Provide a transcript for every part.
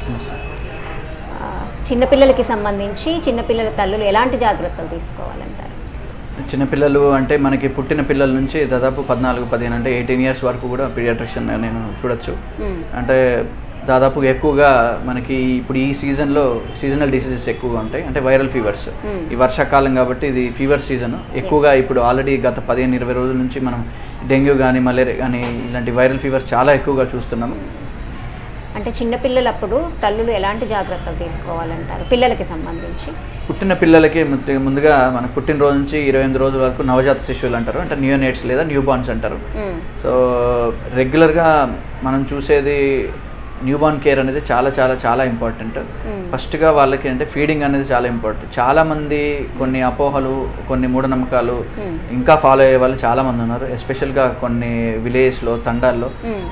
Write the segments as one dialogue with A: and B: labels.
A: చిన్నపిల్లలకి సంబంధించి చిన్నపిల్లల తల్లులు ఎలాంటి జాగ్రత్తలు తీసుకోవాలంటారు?
B: చిన్నపిల్లలు అంటే మనకి పుట్టిన పిల్లల నుంచి దాదాపు 14-15 అంటే 18 ఇయర్స్ వరకు కూడా పీడియాట్రిషియన్ నేను చూడొచ్చు. అంటే దాదాపు ఎక్కువగా మనకి ఇప్పుడు ఈ సీజన్లో సీజనల్ డిసీజెస్ ఎక్కువగా ఉంటాయి. అంటే వైరల్ ఫీవర్స్, ఈ వర్షాకాలం కాబట్టి ఇది ఫీవర్ సీజన్ ఎక్కువగా. ఇప్పుడు ఆల్రెడీ గత 15-20 రోజుల నుంచి మనం డెంగ్యూ కానీ మలేరియా కానీ ఇలాంటి వైరల్ ఫీవర్స్ చాలా ఎక్కువగా చూస్తున్నాము.
A: అంటే చిన్నపిల్లలప్పుడు తల్లులు ఎలాంటి జాగ్రత్తలు తీసుకోవాలంటారు పిల్లలకి సంబంధించి?
B: పుట్టిన పిల్లలకి ముందుగా మనకు పుట్టినరోజు నుంచి 28 రోజుల వరకు నవజాత శిశువులు అంటారు, అంటే న్యూనేట్స్ లేదా న్యూబార్న్స్ అంటారు. సో రెగ్యులర్గా మనం చూసేది న్యూబార్న్ కేర్ అనేది చాలా చాలా చాలా ఇంపార్టెంట్. ఫస్ట్గా వాళ్ళకి అంటే ఫీడింగ్ అనేది చాలా ఇంపార్టెంట్. చాలామంది కొన్ని అపోహలు, కొన్ని మూఢనమ్మకాలు ఇంకా ఫాలో అయ్యే వాళ్ళు చాలామంది ఉన్నారు. ఎస్పెషల్గా కొన్ని విలేజ్లో, తండాల్లో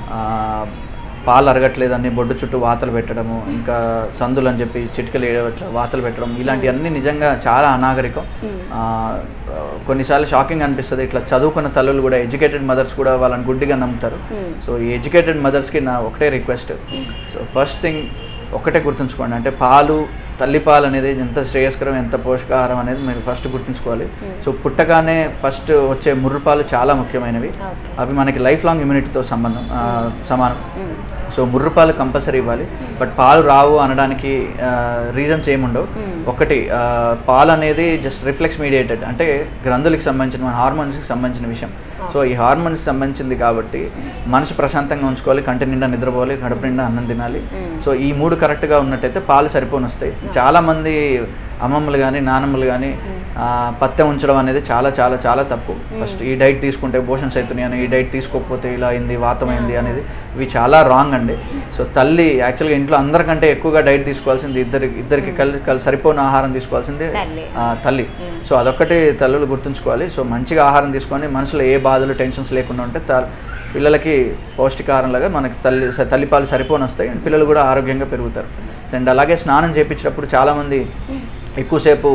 B: పాలు అరగట్లేదని బొడ్డు చుట్టూ వాతలు పెట్టడము, ఇంకా సందులు అని చెప్పి చిటికలు వాతలు పెట్టడం, ఇలాంటివన్నీ నిజంగా చాలా అనాగరికం. కొన్నిసార్లు షాకింగ్ అనిపిస్తుంది. ఇట్లా చదువుకున్న తల్లులు కూడా, ఎడ్యుకేటెడ్ మదర్స్ కూడా వాళ్ళని గుడ్డిగా నమ్ముతారు. సో ఈ ఎడ్యుకేటెడ్ మదర్స్కి నా ఒకటే రిక్వెస్ట్, సో ఫస్ట్ థింగ్ ఒకటే గుర్తుంచుకోండి, అంటే పాలు, తల్లిపాలు అనేది ఎంత శ్రేయస్కరం, ఎంత పోషకాహారం అనేది మీరు ఫస్ట్ గుర్తుంచుకోవాలి. సో పుట్టగానే ఫస్ట్ వచ్చే ముర్రుపాలు చాలా ముఖ్యమైనవి. అవి మనకి లైఫ్ లాంగ్ ఇమ్యూనిటీతో సమానం. సో ముర్రుపాలు కంపల్సరీ ఇవ్వాలి. బట్ పాలు రావు అనడానికి రీజన్స్ ఏముండవు. ఒకటి, పాలు అనేది జస్ట్ రిఫ్లెక్స్ మీడియేటెడ్, అంటే గ్రంథులకి సంబంధించిన, మన హార్మోన్స్కి సంబంధించిన విషయం. సో ఈ హార్మోన్స్కి సంబంధించింది కాబట్టి మనసు ప్రశాంతంగా ఉంచుకోవాలి, కంటి నిండా నిద్రపోవాలి, కడుపు నిండా అన్నం తినాలి. సో ఈ 3 కరెక్ట్గా ఉన్నట్టయితే పాలు సరిపోని వస్తాయి. చాలామంది అమ్మమ్మలు కానీ నానమ్మలు కానీ పత్యం ఉంచడం అనేది చాలా చాలా చాలా తప్పు. ఫస్ట్ ఈ డైట్ తీసుకుంటే మోషన్స్ అవుతున్నాయి అని, ఈ డైట్ తీసుకోకపోతే ఇలా అయింది, వాతమైంది అనేది, ఇవి చాలా రాంగ్ అండి. సో తల్లి యాక్చువల్గా ఇంట్లో అందరికంటే ఎక్కువగా డైట్ తీసుకోవాల్సింది, ఇద్దరికి సరిపోయిన ఆహారం తీసుకోవాల్సింది తల్లి. సో అదొక్కటి తల్లులు గుర్తుంచుకోవాలి. సో మంచిగా ఆహారం తీసుకొని మనసులో ఏ బాధలు, టెన్షన్స్ లేకుండా ఉంటే పిల్లలకి పౌష్టికాహారంలాగా మనకి తల్లిపాలు సరిపోని వస్తాయి, అండ్ పిల్లలు కూడా ఆరోగ్యంగా పెరుగుతారు. అండ్ అలాగే స్నానం చేయించేటప్పుడు చాలామంది ఎక్కువసేపు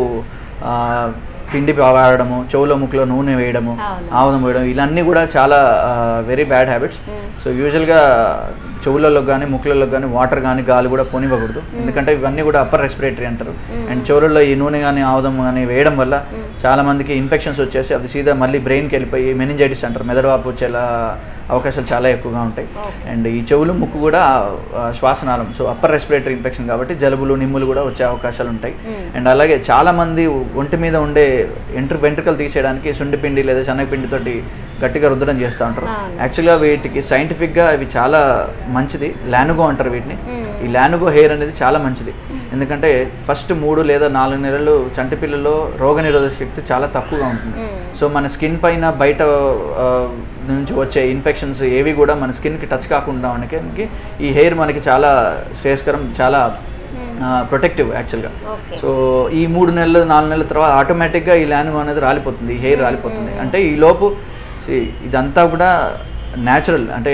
B: పిండి వాడడము, చెవులో ముక్కులో నూనె వేయడము, ఆముదం వేయడం, ఇవన్నీ కూడా చాలా వెరీ బ్యాడ్ హ్యాబిట్స్. సో యూజువల్గా చెవులలో కానీ ముక్కులలో కానీ వాటర్ కానీ గాలి కూడా పోనివ్వకూడదు, ఎందుకంటే ఇవన్నీ కూడా అప్పర్ రెస్పిరేటరీ అంటారు. అండ్ చెవులలో ఈ నూనె కానీ ఆముదం కానీ వేయడం వల్ల చాలామందికి ఇన్ఫెక్షన్స్ వచ్చేసి అది సీదా మళ్ళీ బ్రెయిన్కి వెళ్ళిపోయి మెనింజైటిస్ అంటారు, మెదడువాపు వచ్చేలా అవకాశాలు చాలా ఎక్కువగా ఉంటాయి. అండ్ ఈ చెవులు, ముక్కు కూడా శ్వాసనాళం, సో అప్పర్ రెస్పిరేటరీ ఇన్ఫెక్షన్ కాబట్టి జలుబులు, నిమ్ములు కూడా వచ్చే అవకాశాలు ఉంటాయి. అండ్ అలాగే చాలామంది ఒంటి మీద ఉండే వెంట్రుకలు తీసేయడానికి శుంఠిపిండి లేదా శనగపిండితోటి గట్టిగా రుద్దడం చేస్తూ ఉంటారు. యాక్చువల్గా వీటికి సైంటిఫిక్గా ఇవి చాలా మంచిది, లానుగో అంటారు వీటిని. ఈ లానుగో హెయిర్ అనేది చాలా మంచిది, ఎందుకంటే ఫస్ట్ 3 లేదా 4 నెలలు చంటి పిల్లల్లో రోగనిరోధక శక్తి చాలా తక్కువగా ఉంటుంది. సో మన స్కిన్ పైన బయట నుంచి వచ్చే ఇన్ఫెక్షన్స్ ఏవి కూడా మన స్కిన్కి టచ్ కాకుండా ఉండడానికి ఈ హెయిర్ మనకి చాలా శ్రేయస్కరం, చాలా ప్రొటెక్టివ్ యాక్చువల్గా. సో ఈ 3 నెలలు 4 నెలల తర్వాత ఆటోమేటిక్గా ఈ లానుగో అనేది రాలిపోతుంది, ఈ హెయిర్ రాలిపోతుంది. అంటే ఈ లోపు ఇదంతా కూడా న్యాచురల్, అంటే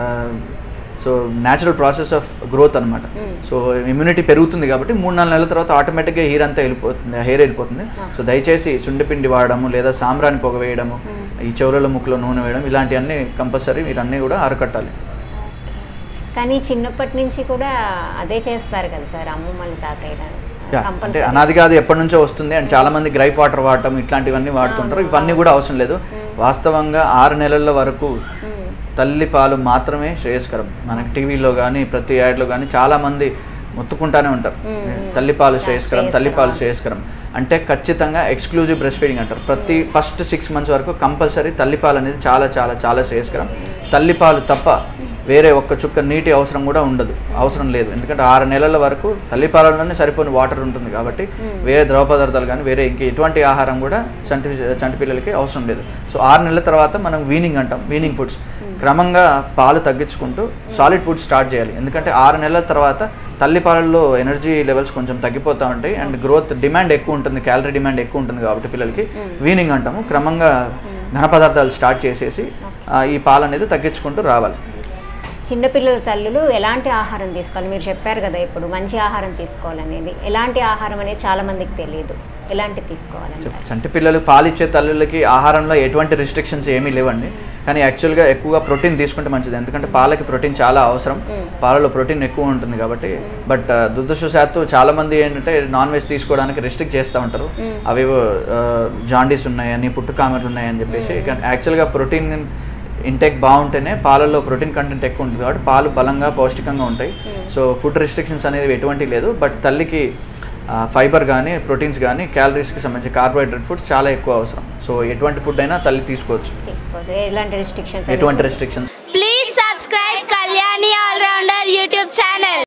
B: so natural process of growth అనమాట. సో ఇమ్యూనిటీ పెరుగుతుంది కాబట్టి 3-4 నెలల తర్వాత ఆటోమేటిక్గా హెయిర్ అంతా వెళ్ళిపోతుంది, హెయిర్ వెళ్ళిపోతుంది. సో దయచేసి శుంఠిపిండి వాడము లేదా సాంబ్రాని పొగ వేయడము, ఈ చెవులలో ముక్కులో నూనె వేయడం, ఇలాంటివన్నీ కంపల్సరీ మీరన్నీ కూడా అరికట్టాలి.
A: కానీ చిన్నప్పటి నుంచి కూడా అదే చేస్తారు కదా సార్ అమ్మమ్మలు, తాతయ్యలు?
B: అంటే అనాదిగా అది ఎప్పటి నుంచో వస్తుంది. అండ్ చాలామంది గ్రైప్ వాటర్ వాడటం ఇట్లాంటివన్నీ వాడుతుంటారు, ఇవన్నీ కూడా అవసరం లేదు. వాస్తవంగా 6 నెలల వరకు తల్లిపాలు మాత్రమే శ్రేయస్కరం. మనకి టీవీలో కానీ ప్రతి యాడ్లో కానీ చాలామంది మొత్తుకుంటానే ఉంటారు, తల్లిపాలు శ్రేయస్కరం, తల్లిపాలు శ్రేయస్కరం. అంటే ఖచ్చితంగా ఎక్స్క్లూజివ్ బ్రెస్ట్ ఫీడింగ్ అంటారు. ప్రతి ఫస్ట్ 6 months వరకు కంపల్సరీ తల్లిపాలు అనేది చాలా చాలా చాలా శ్రేయస్కరం. తల్లిపాలు తప్ప వేరే ఒక్క చుక్క నీటి అవసరం కూడా అవసరం లేదు, ఎందుకంటే 6 నెలల వరకు తల్లిపాలలోనే సరిపోని వాటర్ ఉంటుంది కాబట్టి వేరే ద్రవ పదార్థాలు కానీ వేరే ఇంక ఎటువంటి ఆహారం కూడా చంటి పిల్లలకి అవసరం లేదు. సో 6 నెలల తర్వాత మనం వీనింగ్ అంటాం, వీనింగ్ ఫుడ్స్. క్రమంగా పాలు తగ్గించుకుంటూ సాలిడ్ ఫుడ్ స్టార్ట్ చేయాలి, ఎందుకంటే 6 నెలల తర్వాత తల్లిపాలల్లో ఎనర్జీ లెవెల్స్ కొంచెం తగ్గిపోతూ ఉంటాయి అండ్ గ్రోత్ డిమాండ్ ఎక్కువ ఉంటుంది, క్యాలరీ డిమాండ్ ఎక్కువ ఉంటుంది కాబట్టి పిల్లలకి వీనింగ్ అంటాము. క్రమంగా ఘన పదార్థాలు స్టార్ట్ చేసేసి ఈ పాలు అనేది తగ్గించుకుంటూ రావాలి.
A: చిన్నపిల్లల తల్లులు ఎలాంటి ఆహారం తీసుకోవాలి? మీరు చెప్పారు కదా ఇప్పుడు మంచి ఆహారం తీసుకోవాలనేది, ఎలాంటి ఆహారం అనేది చాలామందికి తెలియదు. ఎలాంటి తీసుకోవాలంటే?
B: చంటి పిల్లలు పాలిచ్చే తల్లులకి ఆహారంలో ఎటువంటి రిస్ట్రిక్షన్స్ ఏమీ లేవండి. కానీ యాక్చువల్గా ఎక్కువగా ప్రోటీన్ తీసుకుంటే మంచిది, ఎందుకంటే పాలకి ప్రోటీన్ చాలా అవసరం, పాలలో ప్రోటీన్ ఎక్కువ ఉంటుంది కాబట్టి. బట్ దురదృష్టవశాత్తు చాలామంది ఏంటంటే నాన్ వెజ్ తీసుకోవడానికి రెస్ట్రిక్ట్ చేస్తూ ఉంటారు, అవేవో జాండీస్ ఉన్నాయని, పుట్టుకామెర్లు ఉన్నాయని చెప్పేసి. యాక్చువల్గా ప్రోటీన్ ఇంటేక్ బాగుంటేనే పాలల్లో ప్రోటీన్ కంటెంట్ ఎక్కువ ఉంటుంది కాబట్టి పాలు బలంగా పౌష్టికంగా ఉంటాయి. సో ఫుడ్ రెస్ట్రిక్షన్స్ అనేది ఎటువంటి లేదు. బట్ తల్లికి ఫైబర్ కానీ, ప్రోటీన్స్ కానీ, క్యాలరీస్కి సంబంధించి కార్బోహైడ్రేట్ ఫుడ్స్ చాలా ఎక్కువ అవసరం. సో ఎటువంటి ఫుడ్ అయినా తల్లి తీసుకోవచ్చు, ఎటువంటి restrictions.
C: Please subscribe Kalyani allrounder YouTube channel.